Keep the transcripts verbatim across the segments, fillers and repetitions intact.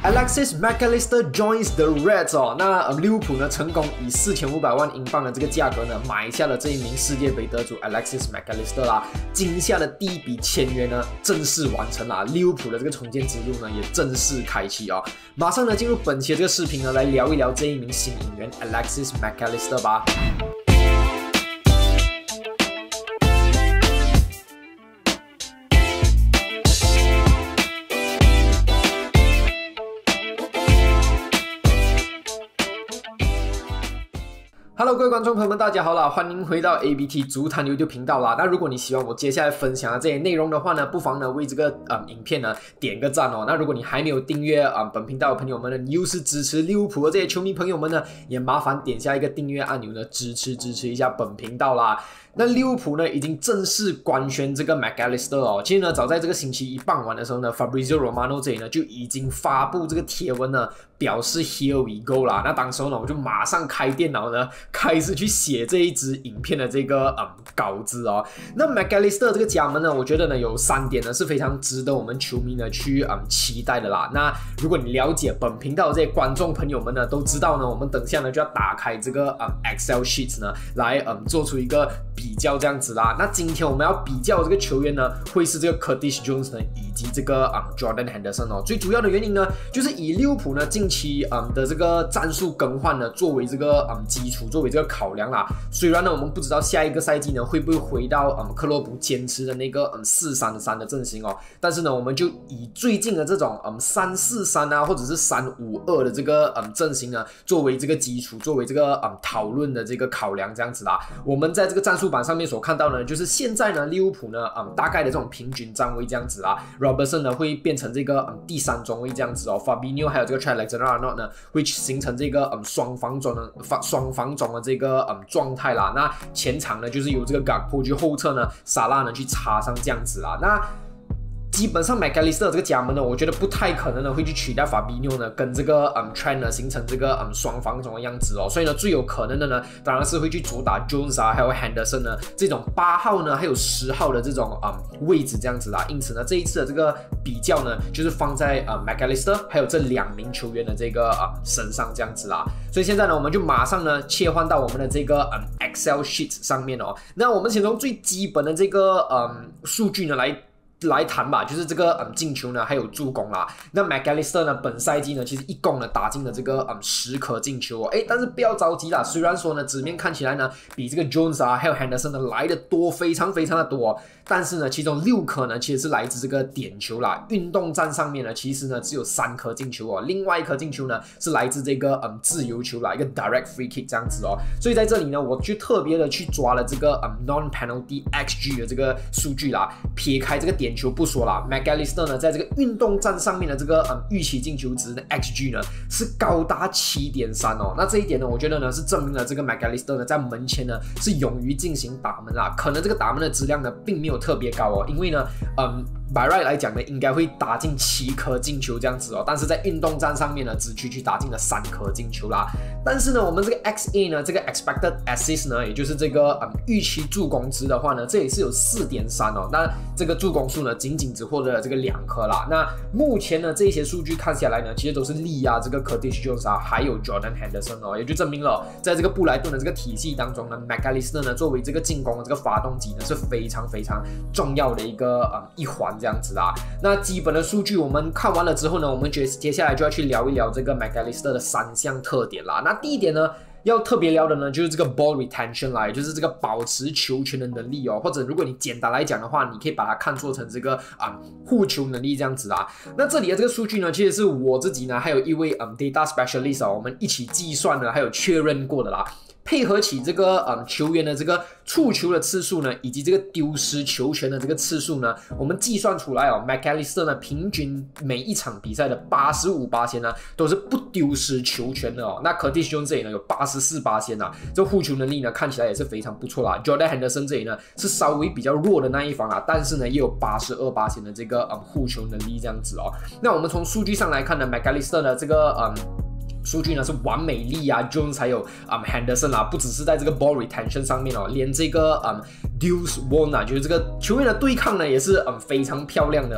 Alexis McAllister joins the Reds 哦，那、呃、利物浦呢成功以四千五百万英镑的这个价格呢买下了这一名世界杯得主 Alexis McAllister 啦，今夏的第一笔签约呢正式完成啦，利物浦的这个重建之路呢也正式开启哦。马上呢进入本期的这个视频呢来聊一聊这一名新引援 Alexis McAllister 吧。Hello， 各位观众朋友们，大家好啦，欢迎回到 A B T 足坛 YouTube 频道啦。那如果你喜欢我接下来分享的这些内容的话呢，不妨呢为这个嗯影片呢点个赞哦。那如果你还没有订阅嗯本频道的朋友们呢，你又是支持利物浦的这些球迷朋友们呢，也麻烦点下一个订阅按钮呢，支持支持一下本频道啦。那利物浦呢已经正式官宣这个 McAllister 哦，其实呢早在这个星期一傍晚的时候呢 ，Fabrizio Romano 这里呢就已经发布这个贴文呢，表示 Here we go 啦。那当时候呢我就马上开电脑呢，开始去写这一支影片的这个嗯稿子哦。那 McAllister 这个家门呢，我觉得呢有三点呢是非常值得我们球迷呢去嗯期待的啦。那如果你了解本频道的这些观众朋友们呢，都知道呢，我们等下呢就要打开这个嗯 Excel sheet 呢，来嗯做出一个比较这样子啦。那今天我们要比较的这个球员呢，会是这个 Curtis Jones 呢，以及这个嗯 Jordan Henderson 哦。最主要的原因呢，就是以利物浦呢近期嗯的这个战术更换呢，作为这个嗯基础，作为这个考量啦。虽然呢，我们不知道下一个赛季呢会不会回到嗯克洛普坚持的那个嗯四三三的阵型哦，但是呢，我们就以最近的这种嗯三四三啊，或者是三五二的这个嗯阵型呢，作为这个基础，作为这个嗯讨论的这个考量这样子啦。我们在这个战术板上面所看到呢，就是现在呢，利物浦呢嗯大概的这种平均站位这样子啦 ，Robertson 呢会变成这个嗯第三中卫这样子哦 ，Fabinho 还有这个 Trent Alexander-Arnold 呢会形成这个嗯双防中的双防中的这个嗯状态啦。那前场呢就是由这个 Gakpo 去后侧呢，沙拉呢去插上这样子啦。那基本上 McAllister 这个家门呢，我觉得不太可能呢会去取代 Fabinho 呢跟这个嗯 Trent 呢形成这个嗯双防中的样子哦，所以呢最有可能的呢，当然是会去主打 Jones 啊，还有 Henderson 呢这种八号呢还有十号的这种嗯位置这样子啦。因此呢这一次的这个比较呢，就是放在呃 McAllister 还有这两名球员的这个呃身上这样子啦。所以现在呢，我们就马上呢切换到我们的这个嗯 Excel sheet 上面哦。那我们先从最基本的这个嗯数据呢来。来谈吧，就是这个嗯进球呢，还有助攻啦。那 McAllister 呢，本赛季呢，其实一共呢打进了这个嗯十颗进球哦。诶，但是不要着急啦，虽然说呢纸面看起来呢比这个 Jones 啊还有 Henderson 呢来的多，非常非常的多、哦，但是呢其中六颗呢其实是来自这个点球啦。运动战上面呢其实呢只有三颗进球哦，另外一颗进球呢是来自这个嗯自由球啦，一个 direct free kick 这样子哦。所以在这里呢，我就特别的去抓了这个嗯 non penalty X G 的这个数据啦，撇开这个点球不说啦 ，McAllister 呢在这个运动战上面的这个嗯预期进球值的 X G 呢是高达 七点三 哦。那这一点呢，我觉得呢是证明了这个 McAllister 呢在门前呢是勇于进行打门啦。可能这个打门的质量呢并没有特别高哦，因为呢嗯 by right 来讲呢应该会打进七颗进球这样子哦，但是在运动战上面呢只区区打进了三颗进球啦。但是呢我们这个 X A 呢，这个 expected assist 呢，也就是这个嗯预期助攻值的话呢，这也是有 四点三 哦。那这个助攻数呢仅仅只获得了这个两颗啦。那目前呢这些数据看下来呢，其实都是力压这个 Curtis Jones 啊，还有 Jordan Henderson 哦，也就证明了、哦、在这个布莱顿的这个体系当中呢 ，McAllister 呢作为这个进攻的这个发动机呢是非常非常重要的一个嗯一环这样子啦。那基本的数据我们看完了之后呢，我们接接下来就要去聊一聊这个 McAllister 的三项特点啦。那第一点呢，要特别聊的呢，就是这个 ball retention 啦，也就是这个保持球权的能力哦，或者如果你简单来讲的话，你可以把它看作成这个啊、嗯、护球能力这样子啦。那这里的这个数据呢，其实是我自己呢，还有一位嗯 data specialist 哦，我们一起计算的，还有确认过的啦。配合起这个嗯球员的这个触球的次数呢，以及这个丢失球权的这个次数呢，我们计算出来哦 ，McAllister 呢平均每一场比赛的 百分之八十五 呢都是不丢失球权的哦。那 Curtis Jones 这里呢有 百分之八十四 啊，这护球能力呢看起来也是非常不错啦。Jordan Henderson 这里呢是稍微比较弱的那一方啦，但是呢也有 百分之八十二 的这个嗯护球能力这样子哦。那我们从数据上来看呢 ，McAllister 的这个嗯。数据呢是完美力啊 ，Jones 还有嗯 Henderson 啊，不只是在这个 ball retention 上面哦，连这个嗯 deuce won 啊，就是这个球员的对抗呢也是嗯非常漂亮的哦。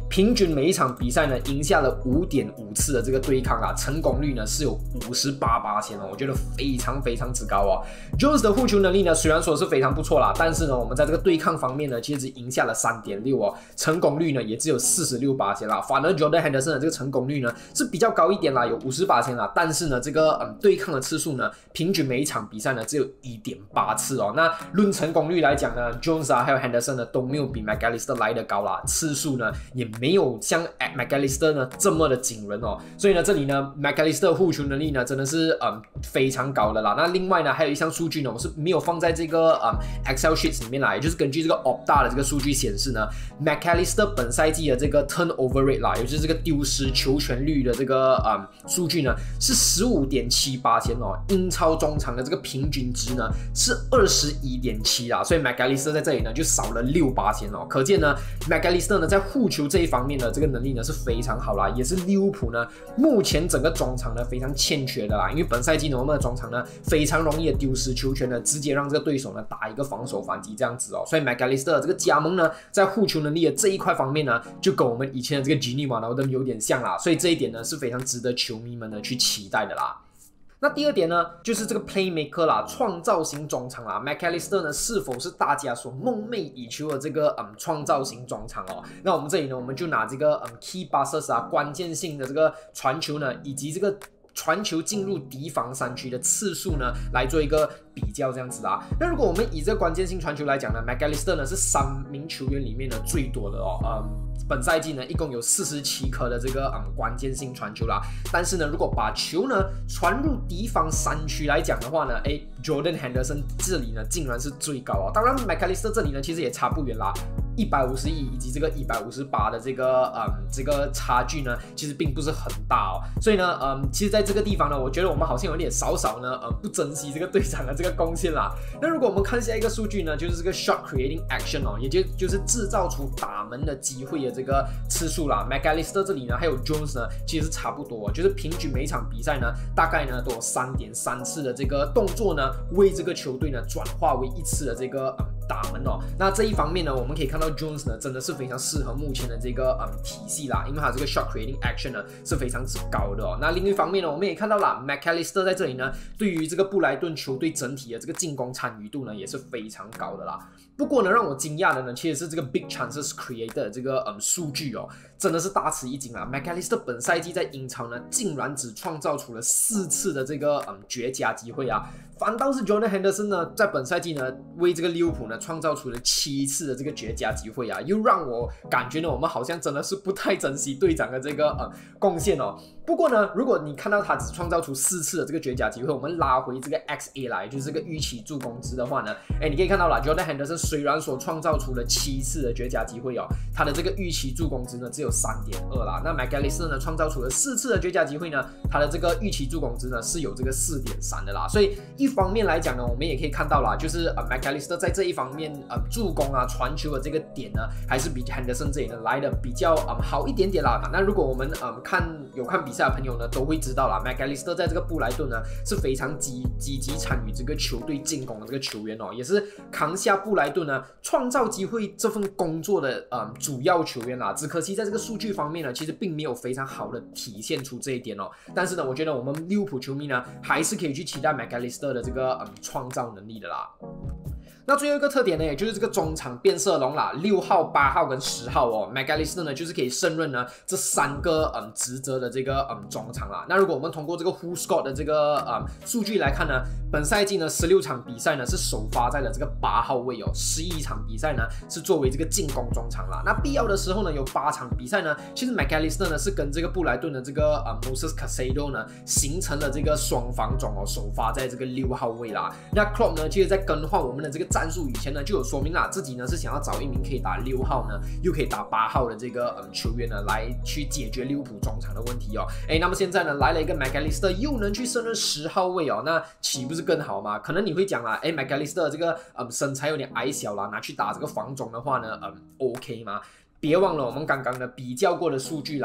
平均每一场比赛呢赢下了 五点五 次的这个对抗啦，成功率呢是有 百分之五十八 哦，我觉得非常非常之高哦。Jones 的护球能力呢虽然说是非常不错啦，但是呢我们在这个对抗方面呢其实只赢下了 三点六 哦，成功率呢也只有 百分之四十六 啦，反而 Jordan Henderson 的这个成功率呢是比较高一点啦，有 百分之五十八 啦，但是呢这个嗯对抗的次数呢平均每一场比赛呢只有 一点八 次哦。那论成功率来讲呢 ，Jones 啊还有 Henderson 呢都没有比 McAllister 来的高啦，次数呢也没有像 McAllister 呢这么的惊人哦。所以呢这里呢 McAllister 护球能力呢真的是嗯非常高的啦。那另外呢还有一项数据呢我是没有放在这个嗯 Excel sheets 里面来，也就是根据这个 Opta 的这个数据显示呢 ，McAllister 本赛季的这个 turnover rate 啦，也就是这个丢失球权率的这个嗯数据呢是 十五点七八 哦，英超中场的这个平均值呢是 二十一点七 啦，所以 McAllister 在这里呢就少了 百分之六 哦，可见呢 McAllister 呢在护球这一方面的这个能力呢是非常好啦，也是利物浦呢目前整个中场呢非常欠缺的啦，因为本赛季呢我们的中场呢非常容易的丢失球权呢，直接让这个对手呢打一个防守反击这样子哦，所以 McAllister 的这个加盟呢在护球能力的这一块方面呢就跟我们以前的这个 Gini Wijnaldum 有点像啦，所以这一点呢是非常值得球迷们呢去期待的啦。那第二点呢，就是这个 playmaker 啦，创造型中场啦 ，McAllister 呢是否是大家所梦寐以求的这个嗯创造型中场哦？那我们这里呢，我们就拿这个嗯 key passes 啊，关键性的这个传球呢，以及这个传球进入敌防三区的次数呢，来做一个比较这样子啦。那如果我们以这个关键性传球来讲呢 ，McAllister 呢是三名球员里面呢最多的哦，嗯。本赛季呢，一共有四十七颗的这个嗯关键性传球啦。但是呢，如果把球呢传入敌方三区来讲的话呢，哎 ，Jordan Henderson 这里呢竟然是最高哦。当然 ，McAllister 这里呢其实也差不远啦。一百五十一以及这个一百五十八的这个嗯这个差距呢，其实并不是很大哦。所以呢，嗯，其实在这个地方呢，我觉得我们好像有点少少呢，呃，不珍惜这个队长的这个贡献啦。那如果我们看下一个数据呢，就是这个 shot creating action 哦，也就就是制造出打门的机会的这个次数啦。McAllister 这里呢，还有 Jones 呢，其实是差不多，就是平均每一场比赛呢，大概呢都有 三点三 次的这个动作呢，为这个球队呢转化为一次的这个嗯打门哦。那这一方面呢，我们可以看到 Jones 呢真的是非常适合目前的这个嗯体系啦，因为他这个 shot creating action 呢是非常之高的哦。那另一方面呢，我们也看到了 McAllister 在这里呢，对于这个布莱顿球队整体的这个进攻参与度呢也是非常高的啦。不过呢，让我惊讶的呢，其实是这个 big chances created 的这个嗯数据哦，真的是大吃一惊啊 ！McAllister 本赛季在英超呢，竟然只创造出了四次的这个嗯绝佳机会啊，反倒是 Jordan Henderson 呢，在本赛季呢，为这个利物浦呢创造出了七次的这个绝佳机会啊，又让我感觉呢，我们好像真的是不太珍惜队长的这个呃贡献哦。不过呢，如果你看到他只创造出四次的这个绝佳机会，我们拉回这个 X A 来，就是这个预期助攻值的话呢，哎，你可以看到了 ，Jordan Henderson 虽然所创造出了七次的绝佳机会哦，他的这个预期助攻值呢只有 三点二 啦。那 McAllister 呢创造出了四次的绝佳机会呢，他的这个预期助攻值呢是有这个 四点三 的啦。所以一方面来讲呢，我们也可以看到啦，就是呃 McAllister 在这一方面呃助攻啊传球的这个点呢，还是比 Henderson 这里呢来的比较嗯好一点点啦。那如果我们嗯看有看比赛的朋友呢，都会知道啦 ，McAllister 在这个布莱顿呢是非常积积极参与这个球队进攻的这个球员哦，也是扛下布莱顿呢创造机会这份工作的嗯主要球员啦。只可惜在这个数据方面呢，其实并没有非常好的体现出这一点哦。但是呢，我觉得我们利物浦球迷呢，还是可以去期待 McAllister 的这个嗯创造能力的啦。那最后一个特点呢，也就是这个中场变色龙啦，六号、八号跟十号哦 ，McAllister 呢就是可以胜任呢这三个嗯职责的这个嗯中场啦。那如果我们通过这个 WhoScored 的这个嗯数据来看呢，本赛季呢十六场比赛呢是首发在了这个八号位哦，十一场比赛呢是作为这个进攻中场啦。那必要的时候呢，有八场比赛呢，其实 McAllister 呢是跟这个布莱顿的这个呃 Moses Caicedo 呢形成了这个双防中哦，首发在这个六号位啦。那 Klopp 呢，其实在更换我们的这个战术以前呢，就有说明啦，自己呢是想要找一名可以打六号呢，又可以打八号的这个嗯球员呢，来去解决利物浦中场的问题哦。哎，那么现在呢来了一个 McAllister， 又能去胜任十号位哦，那岂不是更好吗？可能你会讲啦，哎 ，McAllister 这个嗯身材有点矮小啦，拿去打这个防中的话呢，嗯 OK 吗？别忘了我们刚刚的比较过的数据啦。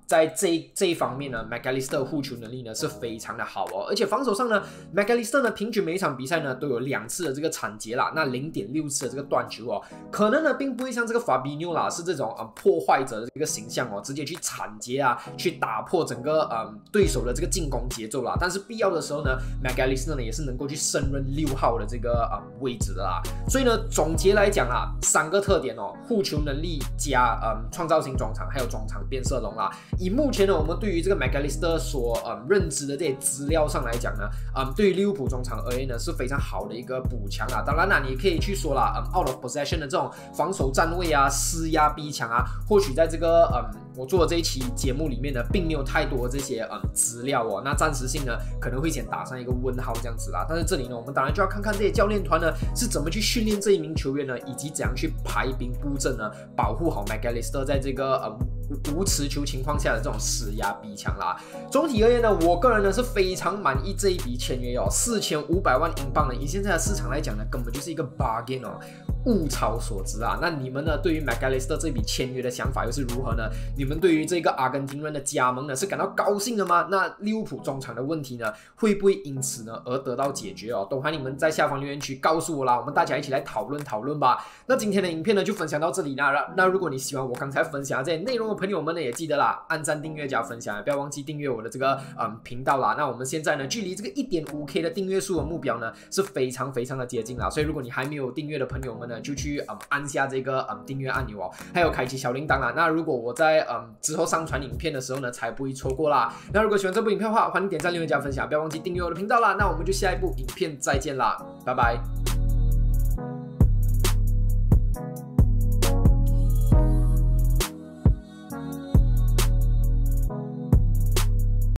在这这一方面呢 ，McAllister 护球能力呢是非常的好哦，而且防守上呢 ，McAllister 呢平均每一场比赛呢都有两次的这个铲截啦，那零点六次的这个断球哦，可能呢并不会像这个 Fabinho 啦是这种呃破坏者的这个形象哦，直接去铲截啊，去打破整个嗯对手的这个进攻节奏啦，但是必要的时候呢 ，McAllister 呢也是能够去胜任六号的这个嗯位置的啦，所以呢总结来讲啊，三个特点哦，护球能力加嗯创造性中场，还有中场变色龙啦。以目前呢，我们对于这个 McAllister 所嗯认知的这些资料上来讲呢，嗯，对于利物浦中场而言呢，是非常好的一个补强啊。当然啦，你可以去说啦，嗯 ，out of possession 的这种防守站位啊、施压逼抢啊，或许在这个嗯我做的这一期节目里面呢，并没有太多这些嗯资料哦。那暂时性呢，可能会先打上一个问号这样子啦。但是这里呢，我们当然就要看看这些教练团呢是怎么去训练这一名球员呢，以及怎样去排兵布阵呢，保护好 McAllister 在这个嗯。无持球情况下的这种施压逼抢啦。总体而言呢，我个人呢是非常满意这一笔签约哦，四千五百万英镑呢，以现在的市场来讲呢，根本就是一个 bargain 哦，物超所值啊。那你们呢，对于 McAllister 这笔签约的想法又是如何呢？你们对于这个阿根廷人的加盟呢，是感到高兴的吗？那利物浦中场的问题呢，会不会因此呢而得到解决哦？都欢迎你们在下方留言区告诉我啦，我们大家一起来讨论讨论吧。那今天的影片呢就分享到这里啦。那如果你喜欢我刚才分享的这些内容的朋友们呢，也记得啦，按赞、订阅加分享，不要忘记订阅我的这个嗯频道啦。那我们现在呢，距离这个 一点五 K 的订阅数的目标呢，是非常非常的接近啦。所以如果你还没有订阅的朋友们呢，就去嗯按下这个嗯订阅按钮哦，还有开启小铃铛啦。那如果我在嗯之后上传影片的时候呢，才不会错过啦。那如果喜欢这部影片的话，欢迎点赞、留言加分享，不要忘记订阅我的频道啦。那我们就下一部影片再见啦，拜拜。